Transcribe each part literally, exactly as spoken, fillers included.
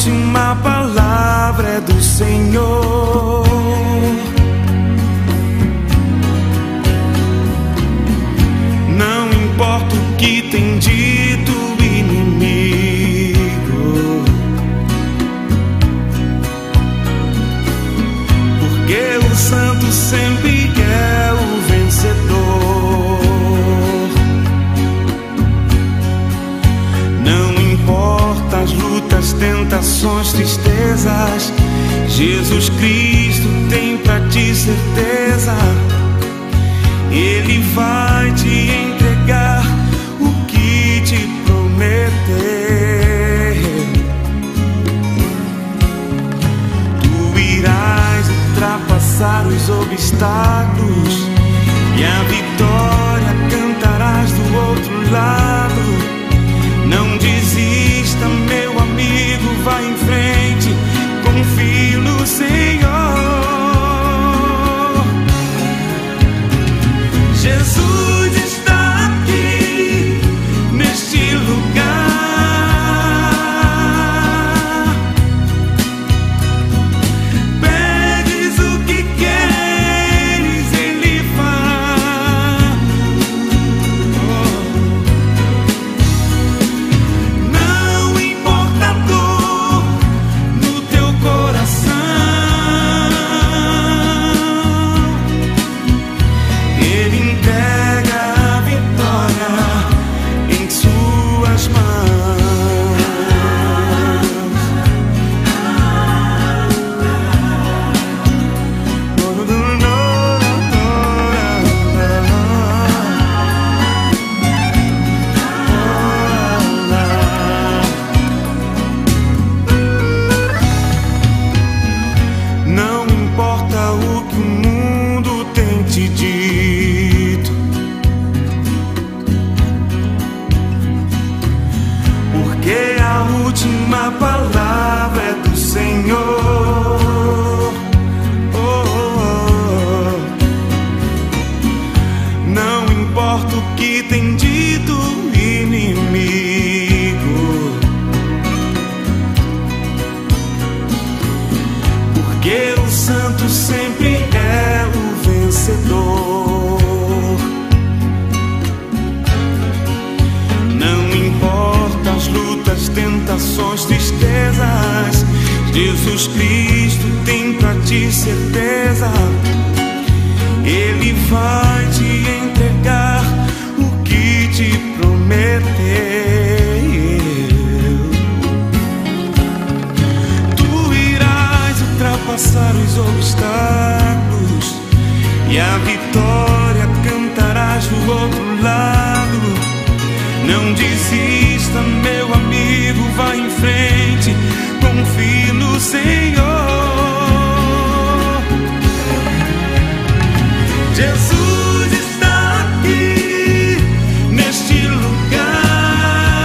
última palavra é do Senhor. Não importa o que tem dito o inimigo, porque o santo sempre é o vencedor. Não importa as lutas, tentações, tristezas, Jesus Cristo tem pra ti certeza. Ele vai te entregar o que te prometeu. Tu irás ultrapassar os obstáculos e a vitória cantarás do outro lado. Não desista, meu amigo, vai em frente, confie no Senhor. Jesus está aqui neste lugar. Pedes o que queres, Ele faz. Não importa a dor no teu coração, Ele entrega a vitória em suas mãos. Não importa o que o mundo tem te dito, porque a última palavra é do Senhor. Oh, oh, oh. Não importa o que tem dito o inimigo, porque o santo sempre é o vencedor. Não importa as lutas, tentações, tristezas, Jesus Cristo tem pra ti certeza. Ele vai te entregar o que te prometeu. Tu irás ultrapassar os obstáculos e a vitória cantarás do outro lado. Não desista, meu amigo, vai em frente, confie no Senhor. Jesus está aqui neste lugar.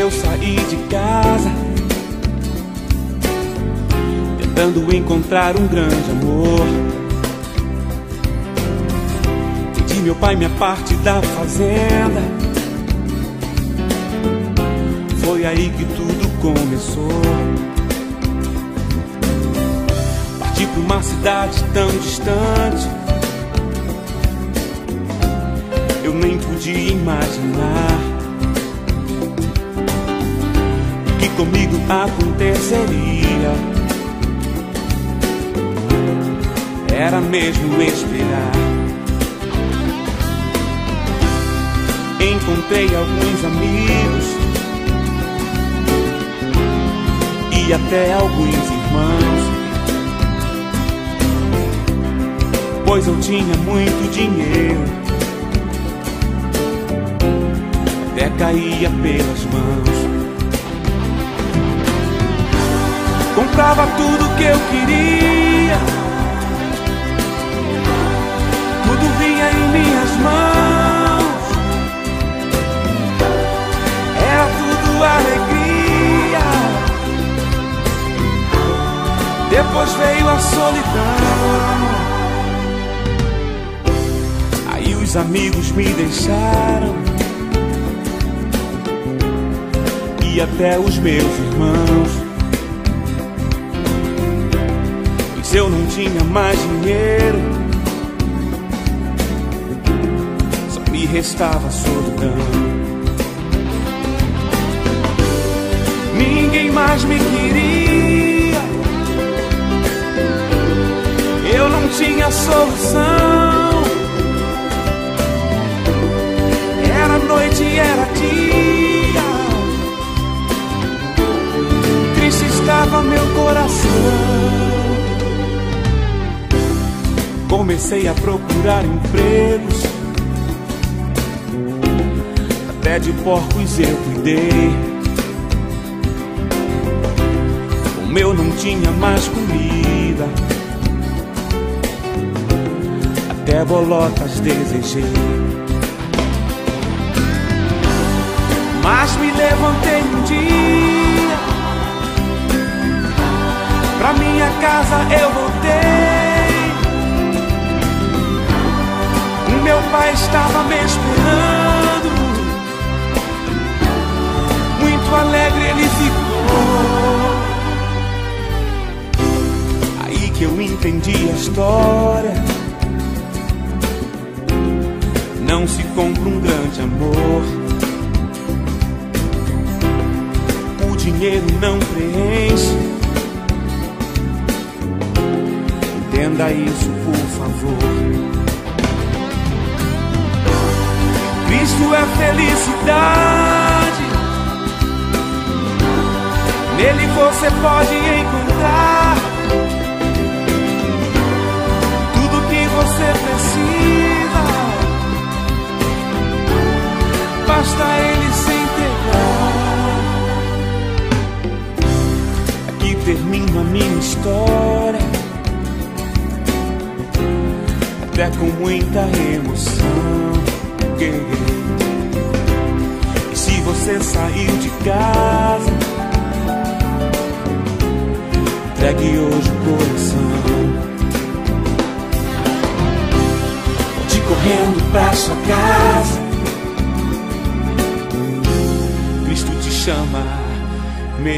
eu saí de casa, tentando encontrar um grande amor. Pedi meu pai minha parte da fazenda. Foi aí que tudo começou. Parti pra uma cidade tão distante, eu nem podia imaginar o que comigo aconteceria. Era mesmo esperar. Encontrei alguns amigos e até alguns irmãos, pois eu tinha muito dinheiro, até caía pelas mãos. Comprava tudo que eu queria, tudo vinha em minhas mãos, era tudo alegria. Depois veio a solidão, aí os amigos me deixaram, e até os meus irmãos, pois eu não tinha mais dinheiro, só me restava solidão. Ninguém mais me queria, eu não tinha solução. Era noite e era dia, triste estava meu coração. Comecei a procurar empregos, até de porcos eu cuidei. Como eu não tinha mais comida, até bolotas desejei. Mas me levantei um dia, pra minha casa eu voltei. O meu pai estava me esperando, muito alegre ele ficou. Aí que eu entendi a história, não se compra um grande amor. O dinheiro não preenche, entenda isso por favor. Cristo é felicidade, nele você pode encontrar tudo que você precisa, basta ele se entregar. Aqui termina a minha história, até com muita emoção. E se você saiu de casa, entregue hoje o coração. Volte correndo pra sua casa, Cristo te chama, meu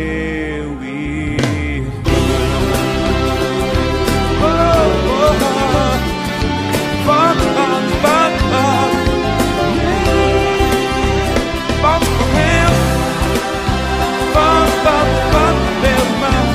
irmão. Oh, oh, oh. Volte, volte, volte, volte. Volte correndo, volte, volte, volte, meu irmão.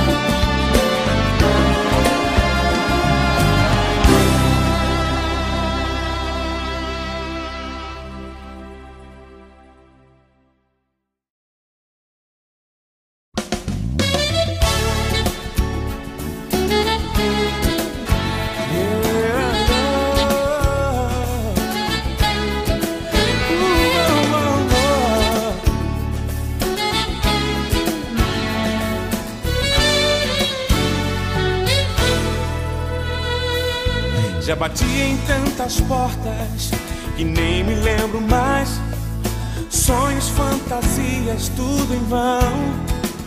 Já bati em tantas portas que nem me lembro mais. sonhos, fantasias, tudo em vão.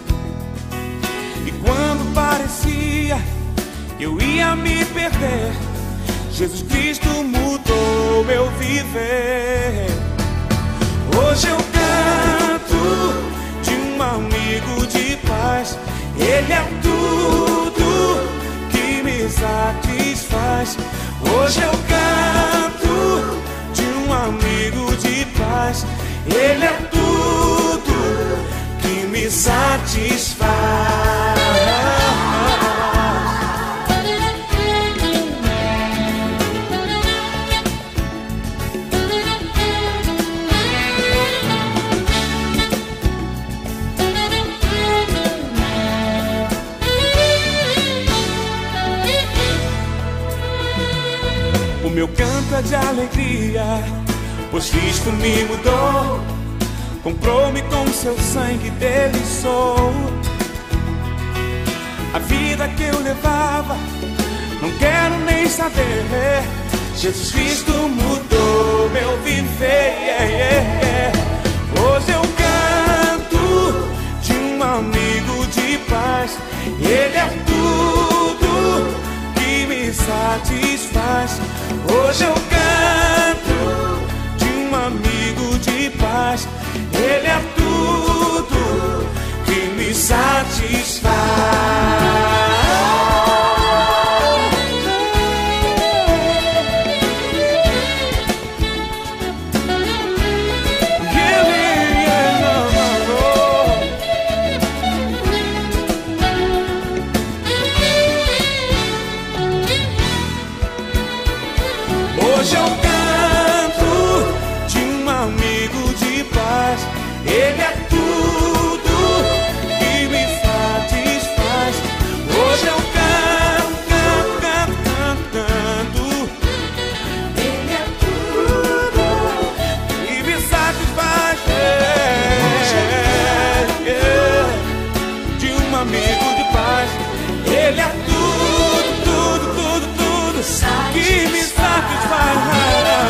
E quando parecia que eu ia me perder, Jesus Cristo mudou meu viver. Hoje eu canto de um amigo de paz. Ele é tudo que me satisfaz. Hoje eu canto de um amigo de paz. Ele é tudo que me satisfaz. O meu canto é de alegria, pois Cristo me mudou, comprou-me com seu sangue, dele sou. A vida que eu levava, não quero nem saber. Jesus Cristo mudou meu viver. Hoje eu canto de um amigo de paz. Ele é tudo que me satisfaz. Hoje eu canto de um amigo de paz. Ele é tudo que me satisfaz. Hoje eu canto de um amigo de paz. Ele é tudo que me satisfaz. Hoje eu canto, canto, canto, canto, canto. Ele é tudo que me satisfaz. É, é, de um amigo de paz. Ele é tudo, tudo, tudo, tudo que me satisfaz.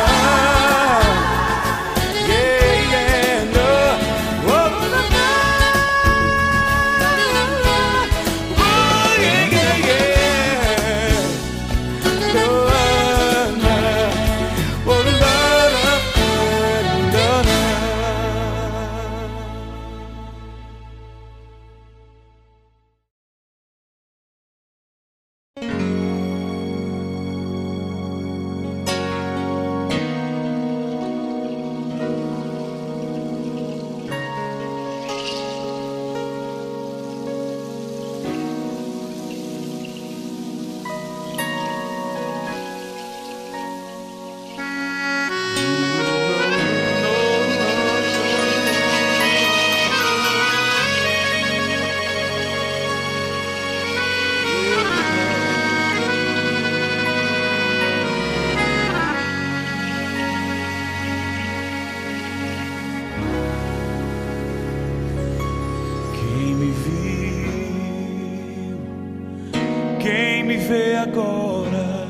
Quem me vê agora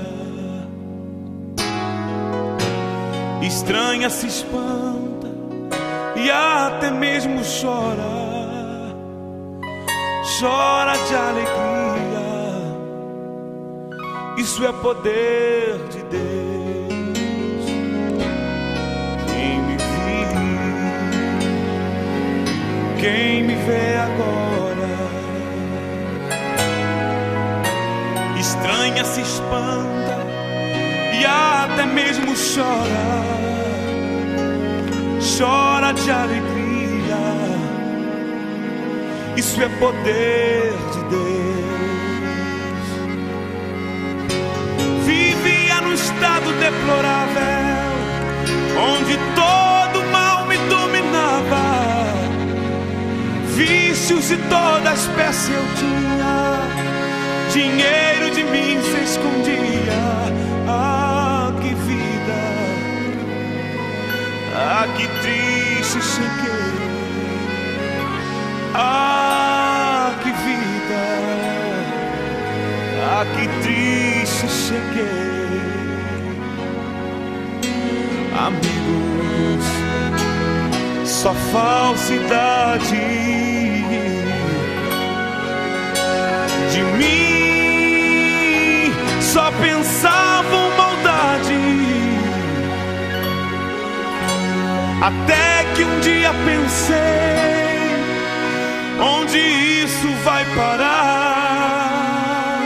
estranha, se espanta e até mesmo chora, chora de alegria. Isso é poder de Deus. Quem me viu, quem me vê agora estranha, se espanta e até mesmo chora, chora de alegria. Isso é poder de Deus. Vivia num estado deplorável, onde todo mal me dominava. Vícios de toda espécie eu tinha, dinheiro de mim se escondia. Ah, que vida, ah, que triste cheguei. Ah, que vida, ah, que triste cheguei. Amigos só falsidade. De mim só pensavam maldade, até que um dia pensei: onde isso vai parar?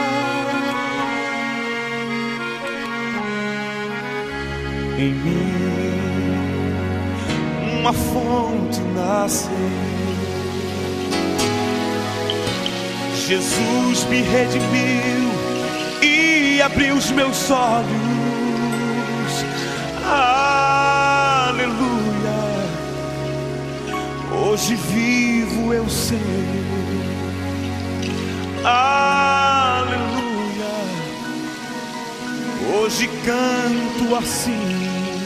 Em mim uma fonte nasceu. Jesus me redimiu e abriu os meus olhos. Aleluia. Hoje vivo, eu sei. Aleluia. Hoje canto assim.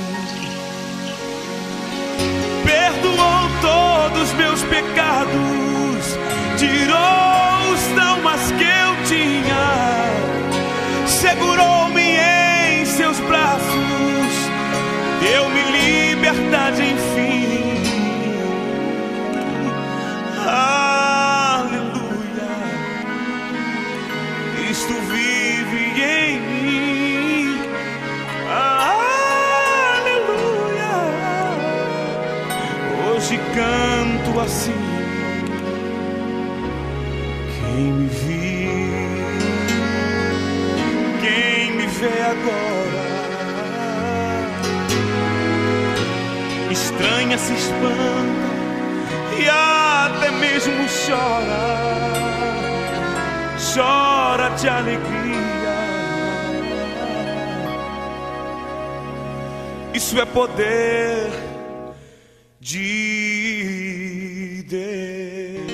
Perdoou todos meus pecados, tirou os traumas que eu tinha, segurou-me em seus braços, deu-me liberdade enfim. Aleluia. Cristo vive em mim. Aleluia. Hoje canto assim. Quem me viu, quem me vê agora, estranha, se espanta e até mesmo chora, chora de alegria. Isso é poder de Deus.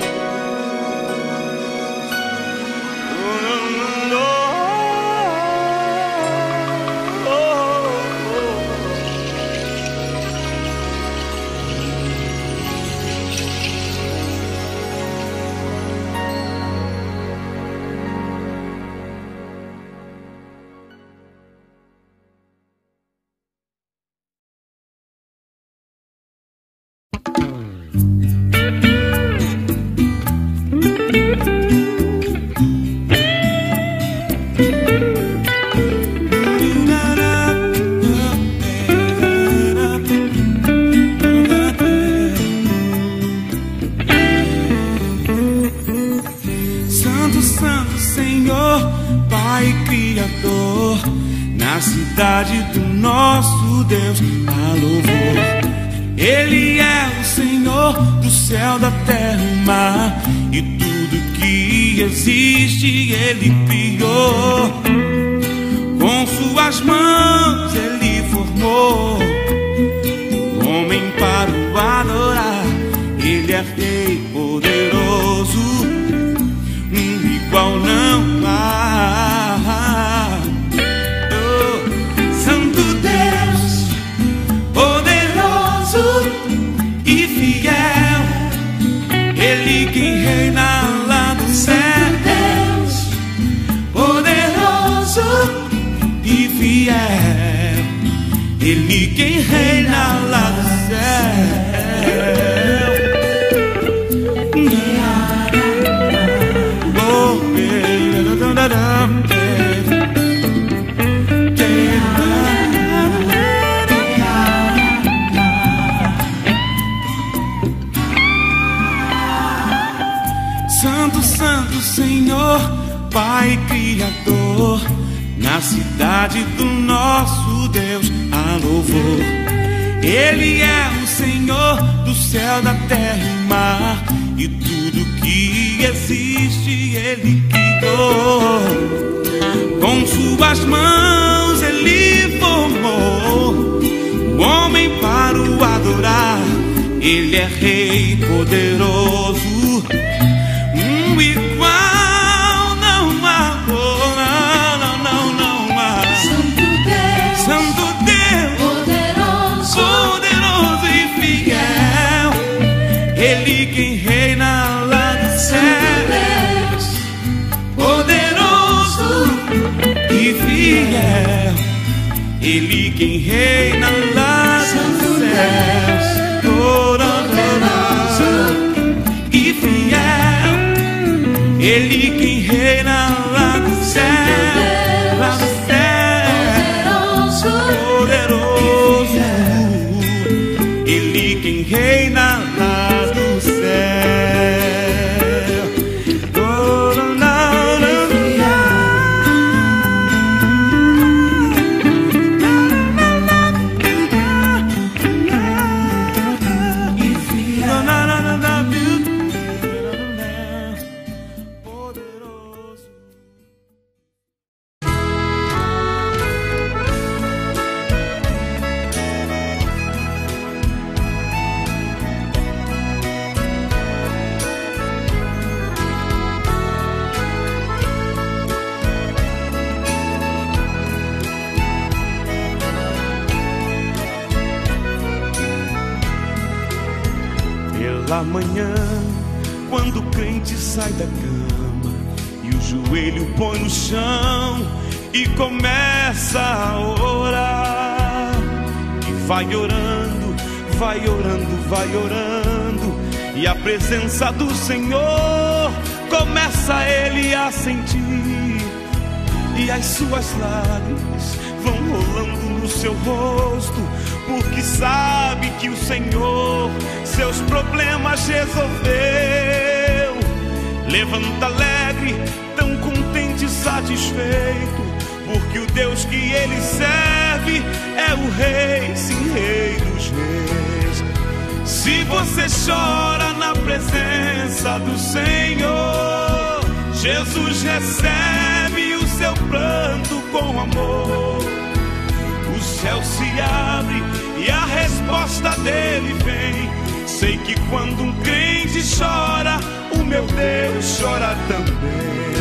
cidade do nosso Deus a louvor. Ele é o Senhor do céu, da terra e mar, e tudo que existe Ele criou. Com suas mãos Ele formou o homem para o adorar. Ele é Rei poderoso, um igual não há. Oh, Santo Deus, poderoso e fiel, Ele quem reina lá do céu. Deus, poderoso e fiel, Ele quem reina lá do céu. Santo, Santo Senhor, Pai Criador, na cidade do nosso Deus há louvor. Ele é o Senhor do céu, da terra e mar, e tudo que existe Ele criou. Com suas mãos Ele formou o homem para o adorar. Ele é Rei poderoso, um igual não há. Oh, não, não, não, não há. Santo Deus, Santo Deus, poderoso, poderoso e fiel, Ele quem reina lá no céu. Deus, Poderoso e fiel, Ele quem reina lá nos céus. Oh, oh, oh. Ele quem reina lá do céu, lá do céu, poderoso. Ele quem reina lá do céu. Oh, não, não, não. Pela manhã, quando o crente sai da cama e o joelho põe no chão e começa a orar, e vai orando, vai orando, vai orando, e a presença do Senhor começa ele a sentir, e as suas lágrimas vão rolando no seu rosto, porque sabe que o Senhor seus problemas resolveu. Levanta alegre, tão contente e satisfeito, porque o Deus que ele serve é o Rei, sim, Rei dos Reis. Se você chora na presença do Senhor, Jesus recebe o seu pranto com amor. O céu se abre e a resposta dele vem. Sei que quando um crente chora, o meu Deus chora também.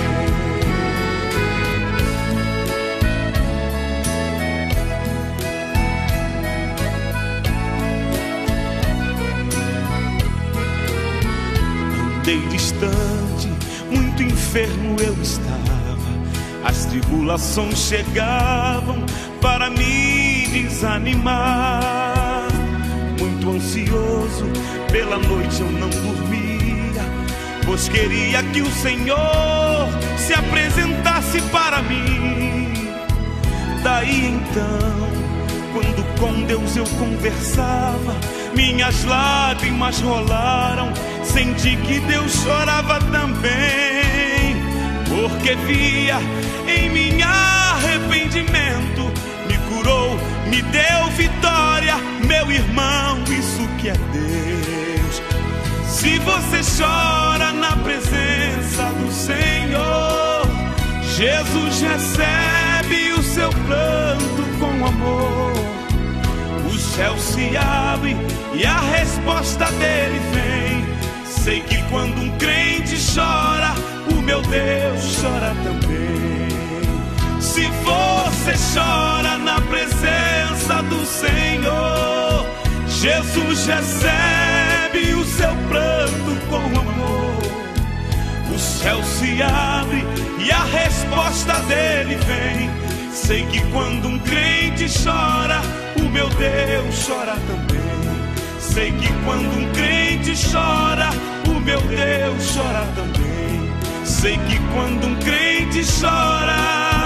Andei distante, muito enfermo eu estava. As tribulações chegavam para me desanimar. Muito ansioso, pela noite eu não dormia, pois queria que o Senhor se apresentasse para mim. Daí então, quando com Deus eu conversava, minhas lágrimas rolaram, senti que Deus chorava também, porque via em mim arrependimento, me curou, me deu vitória, meu irmão, isso que é Deus. Se você chora na presença do Senhor, Jesus recebe o seu pranto com amor. O céu se abre e a resposta dele vem. Sei que quando um crente chora, o meu Deus chora também. Se você chora na presença do Senhor, Jesus recebe o seu pranto com amor. O céu se abre e a resposta dele vem. Sei que quando um crente chora, o meu Deus chora também. Sei que quando um crente chora, o meu Deus chora também. Sei que quando um crente chora,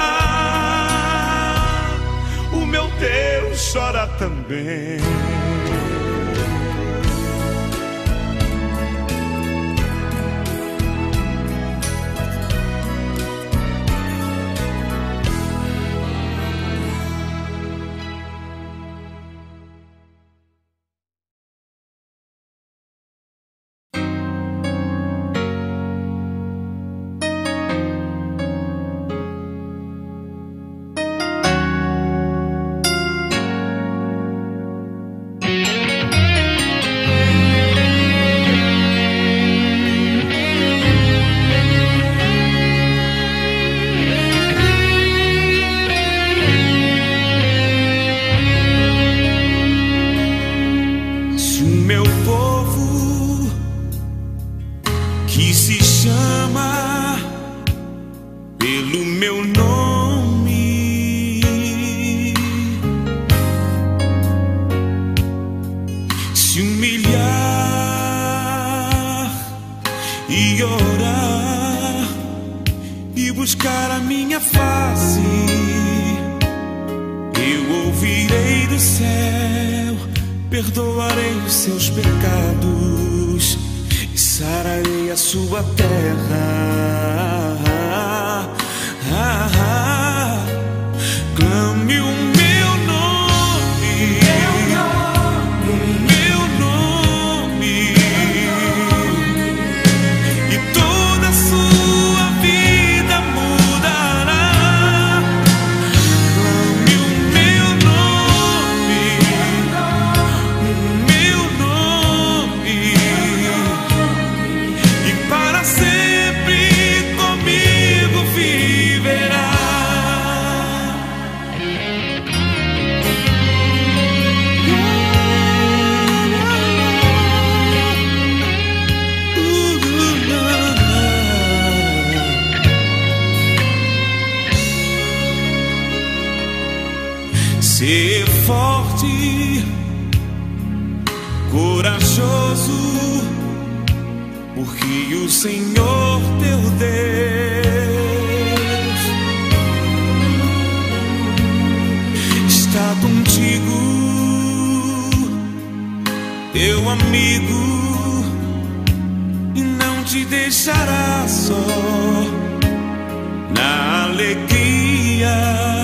o meu Deus chora também. e orar buscar a minha face, eu ouvirei do céu, perdoarei os seus pecados e sararei a sua terra. Clame o meu nome, o meu nome, e toda a sua vida mudará. Clame o meu nome, o meu nome, e para sempre comigo viverá. Ser forte, corajoso, porque o Senhor teu Deus está contigo, teu amigo, e não te deixará só. Na alegria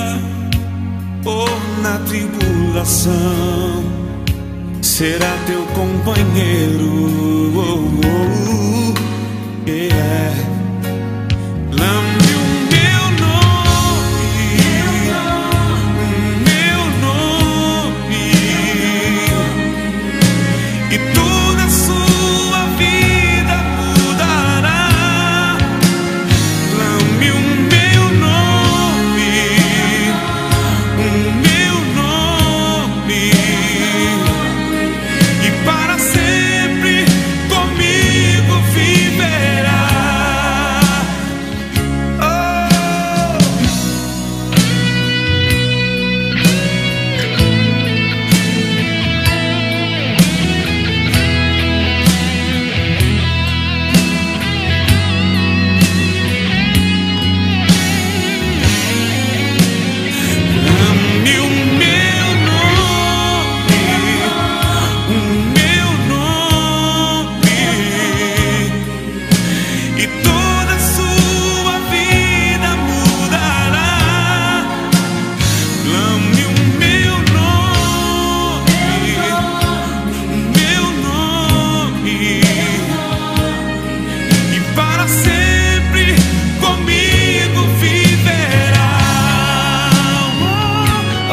ou na tribulação, será teu companheiro. Oh, oh, yeah. Clame o meu nome, o meu nome, e toda a sua vida mudará. Clame o meu nome, o meu nome, e para sempre comigo viverá. Oh. Clame o meu nome, o meu nome, e toda a sua vida mudará. Clame o meu nome, o meu nome, e para sempre comigo viverá. Oh, oh,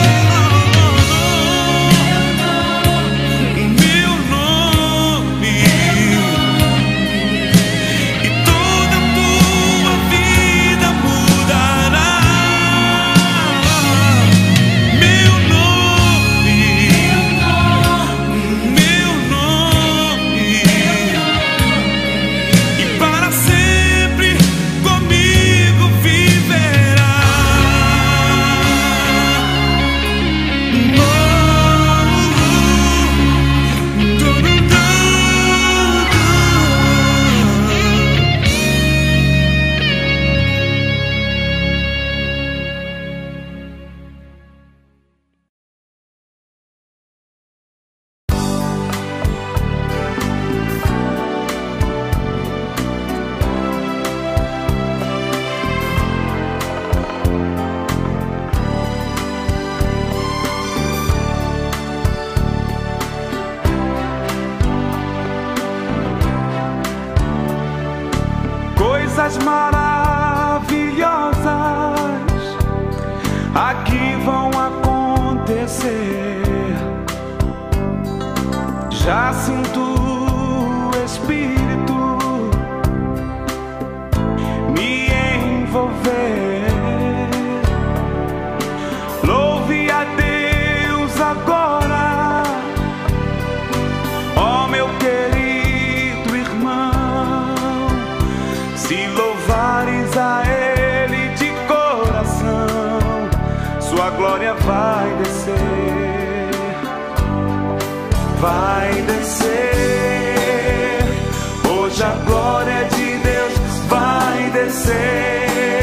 oh, o meu nome, e toda a tua vida mudará. Meu nome, o meu nome, e para sempre comigo viverá. Oh, du, du, du, du. Coisas maravilhosas aqui vão acontecer. Já sinto o Espírito me envolver. Louve a Deus agora, ó meu querido irmão. Se louvares a Ele de coração, sua glória vai descer, vai descer. Hoje a glória de Deus vai descer.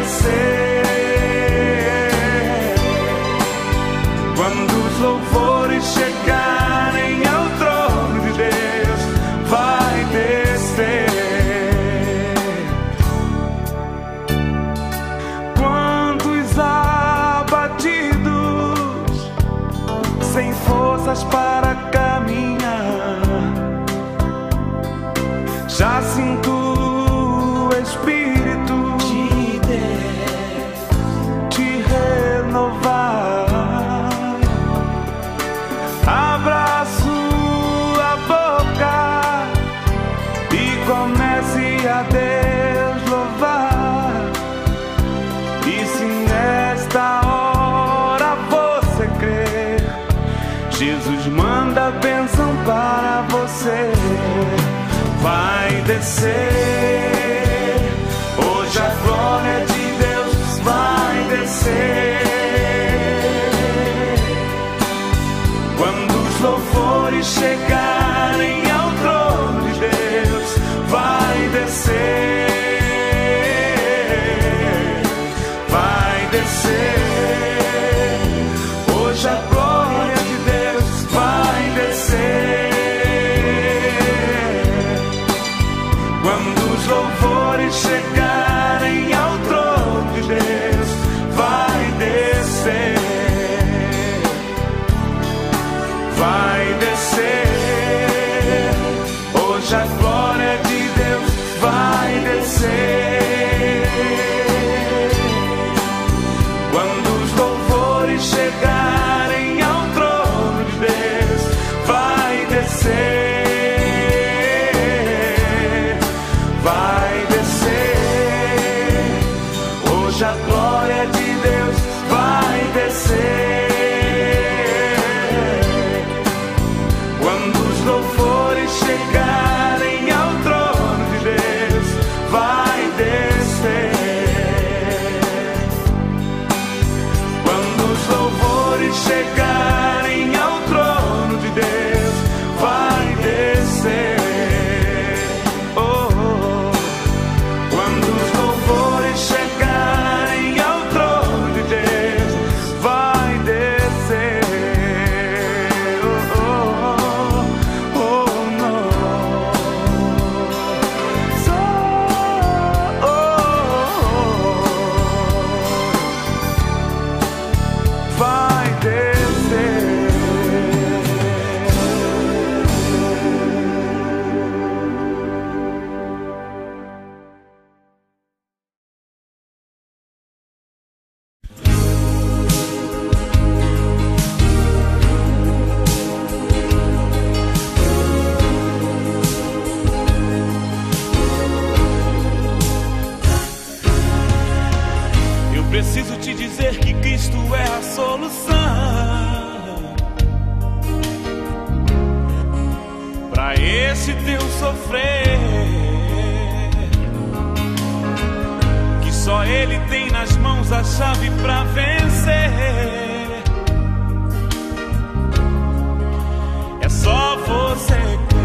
descer. Quando os louvores chegarem ao trono de Deus, vai descer. Quantos abatidos, sem forças para caminhar, já sinto o Espírito de Deus te renovar. Abra sua boca e comece a Deus louvar. E se nesta hora você crer, Jesus manda bênção para você. Vai descer, hoje a glória de Deus vai descer. Quando os louvores chegarem ao trono de Deus, vai descer, vai descer. Hoje a glória de Deus vai descer. Quando os louvores chegarem ao trono de Deus, vai descer, vai descer. Hoje a glória de Deus vai descer. Quando os louvores chegarem ao trono de Deus, vai descer. A glória de Deus vai descer. Quando os louvores chegarem ao trono de Deus, vai descer. Quando os louvores chegarem ao trono de Deus, vai descer. Oh, oh. Quando os louvores chegarem ao trono de Deus, vai descer. Oh, oh, oh, no. So, oh, oh, vai descer. Eu preciso te dizer que Cristo é a solução para esse teu sofrer, que só Ele tem nas mãos a chave para vencer. É só você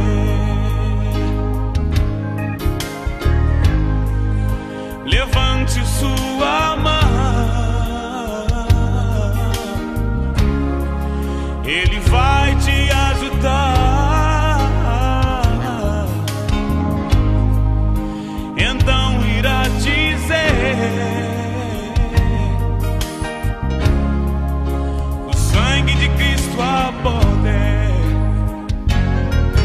crer. Levante sua mão, Ele vai te ajudar. Então irá dizer: o sangue de Cristo há poder.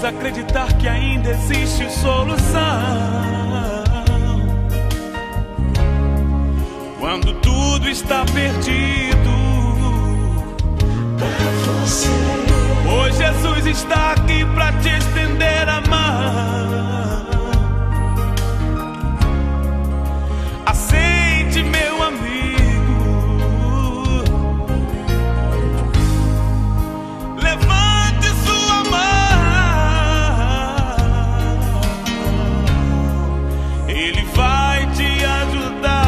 precisa acreditar que ainda existe solução. Quando tudo está perdido, hoje Jesus está aqui para te estender a mão. Aceite, meu amigo, levante sua mão, Ele vai te ajudar.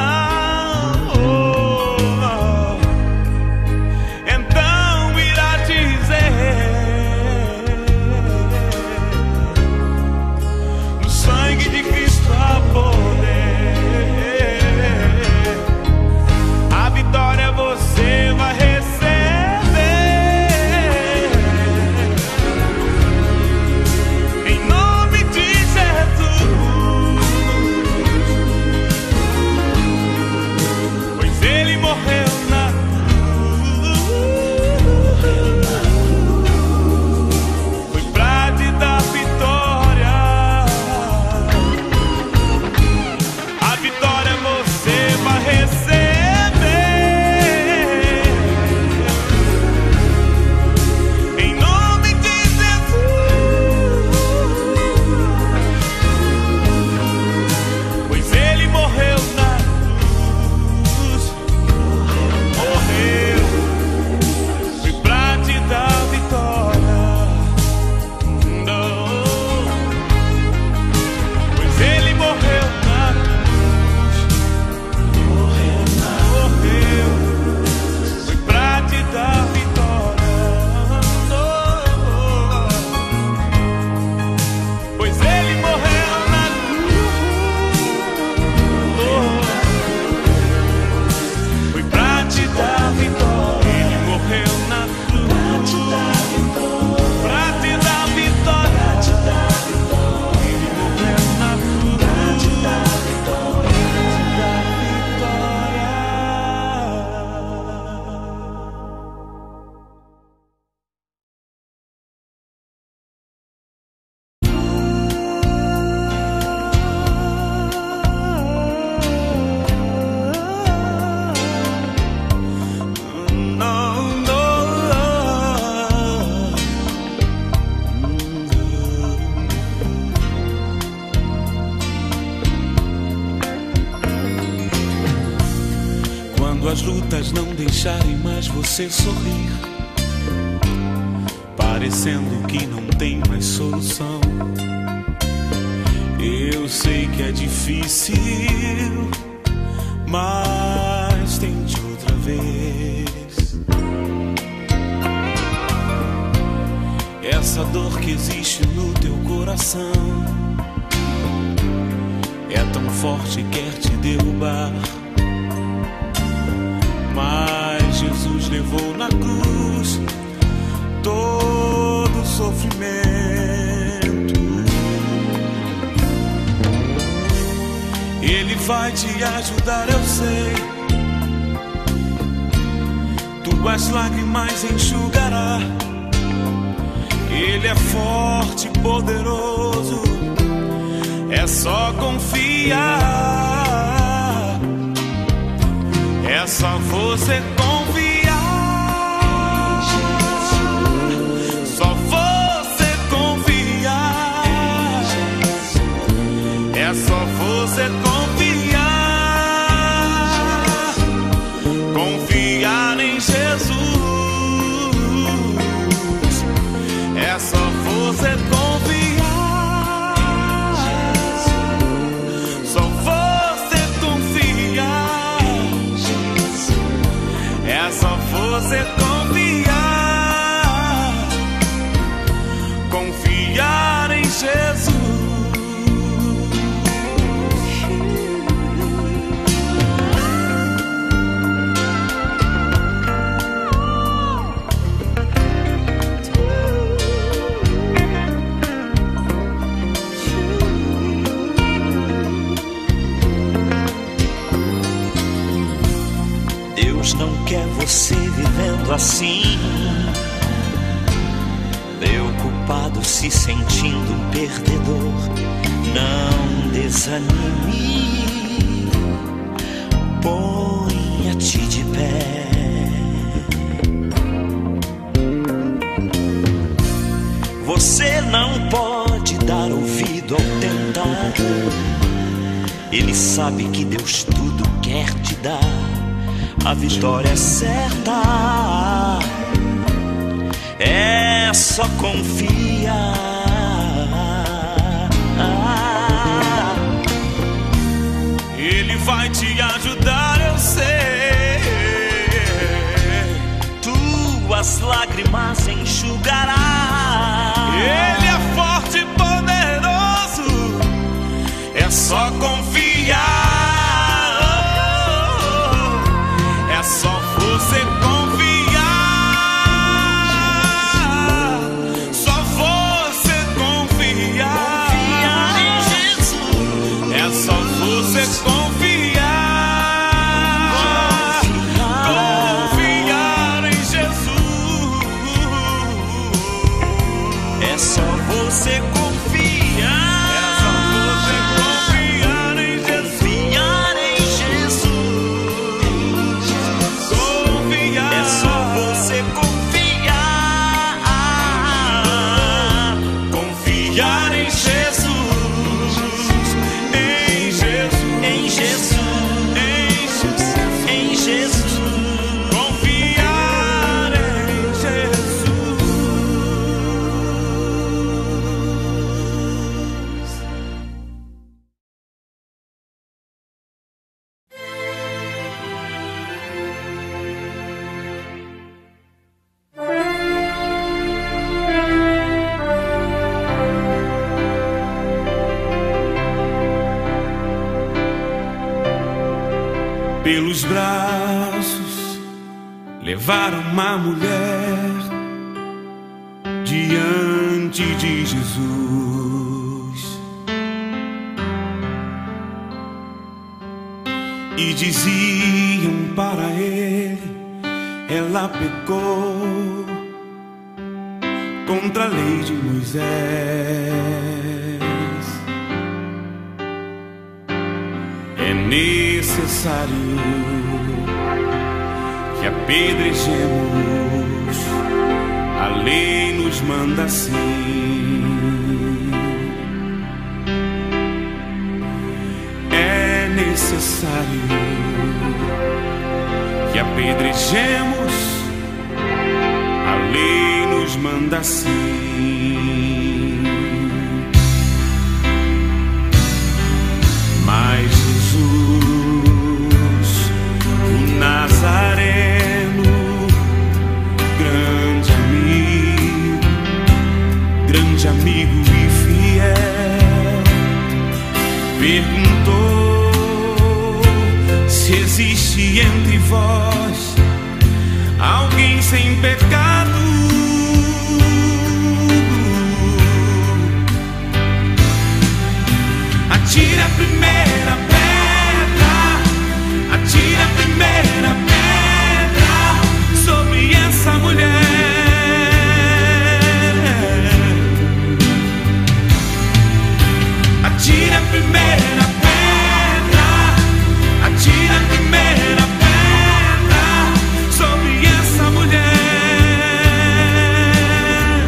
As lutas não deixarem mais você sorrir, parecendo que não tem mais solução. Eu sei que é difícil, mas tente outra vez. Essa dor que existe no teu coração é tão forte, quer te derrubar. Mas Jesus levou na cruz todo o sofrimento. Ele vai te ajudar, eu sei. Tuas lágrimas enxugará. Ele é forte e poderoso, é só confiar. É só você confiar. Só você confiar. É só você confiar. Confiar em Jesus. É só você confiar. Só você confiar. É só você confiar, confiar em Jesus. Deus não quer você vivendo assim, preocupado culpado, se sentindo um perdedor, não desanime, ponha-te de pé. Você não pode dar ouvido ao tentador. Ele sabe que Deus tudo quer te dar. A vitória é certa, é só confiar. Ele vai te ajudar, eu sei. Tuas lágrimas enxugará. Ele é forte e poderoso, é só confiar. É só você confiar. Só você confiar. Confiar em Jesus. É só você confiar. Confiar em Jesus. É só você confiar. Pelos braços levaram uma mulher diante de Jesus e diziam para ele: ela pecou contra a lei de Moisés. É necessário que apedrejemos, a lei nos manda assim. É necessário que apedrejemos, a lei nos manda assim. Mas Jesus, o Nazareno, grande amigo, grande amigo e fiel, perguntou se existe entre vós alguém sem pecado. Atira a primeira pedra, atira a primeira pedra sobre essa mulher. Atira a primeira pedra, atira a primeira pedra sobre essa mulher.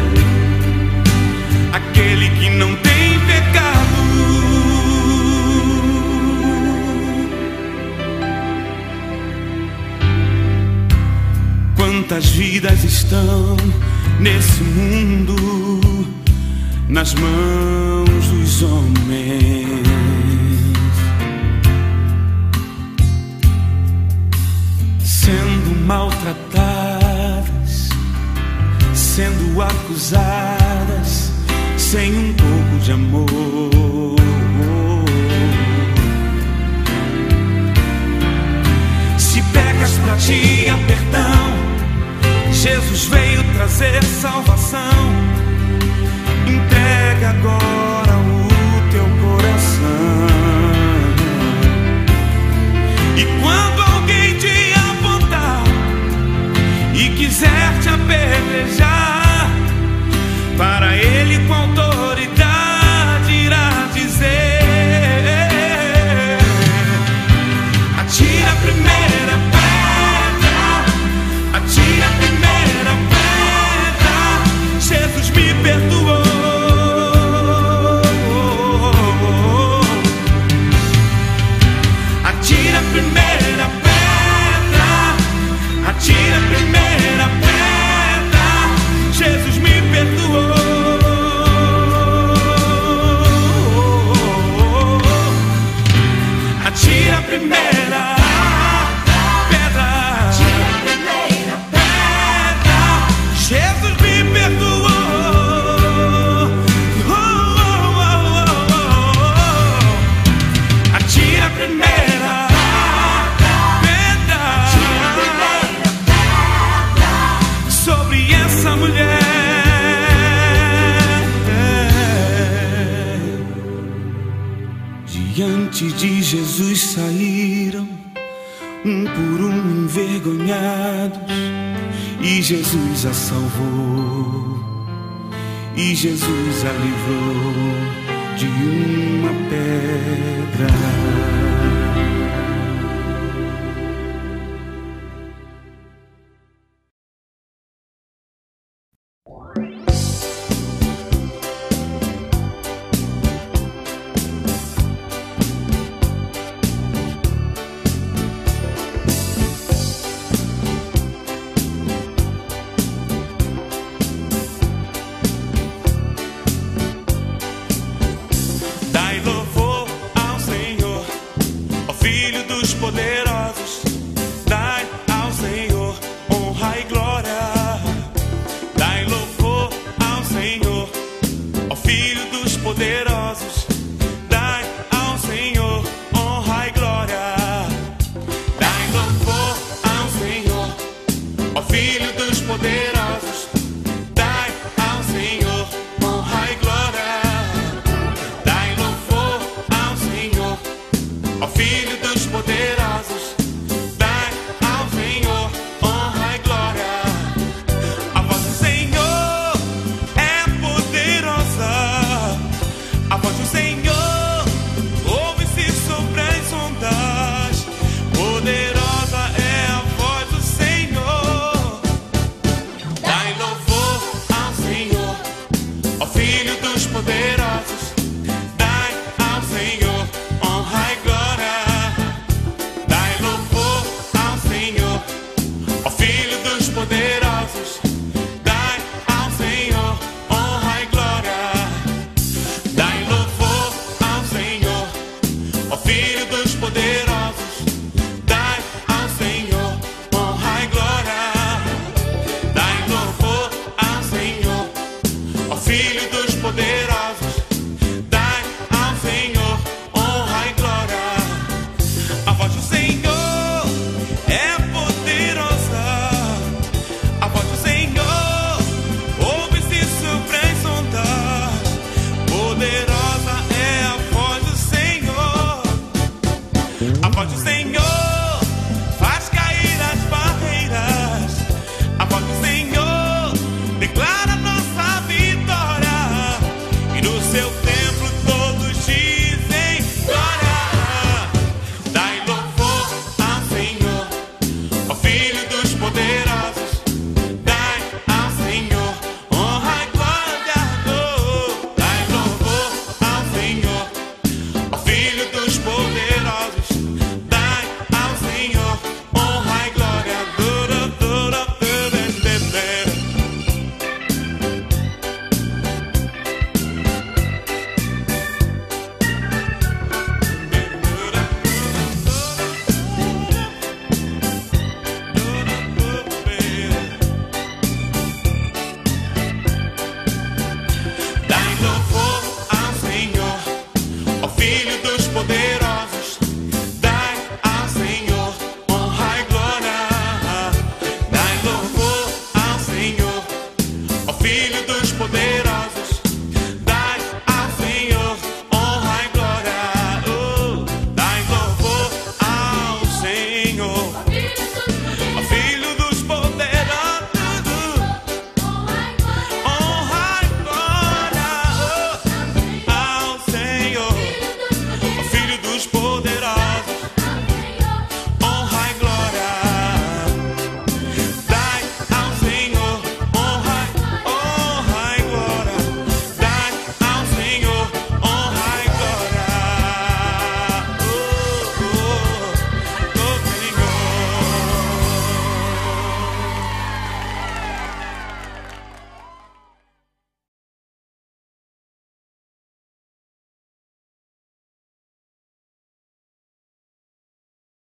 Aquele que não tem pecado. Quantas vidas estão nesse mundo nas mãos dos homens, sendo maltratadas, sendo acusadas, sem um pouco de amor. Se pecas pra ti há perdão, Jesus veio trazer salvação. Entrega agora o teu coração. E quando alguém te apontar e quiser te apedrejar, para ele Jesus saíram, um por um envergonhados, e Jesus a salvou, e Jesus a livrou de uma pedra. Filho dos poderes.